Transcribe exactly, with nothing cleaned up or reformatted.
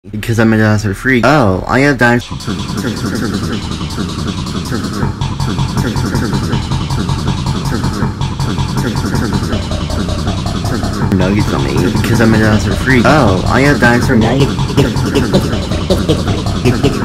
Because I'm a dinosaur freak. Oh, I have dinosaur nuggets on me. Because I'm a dinosaur freak. Oh, I have dinosaur nuggets.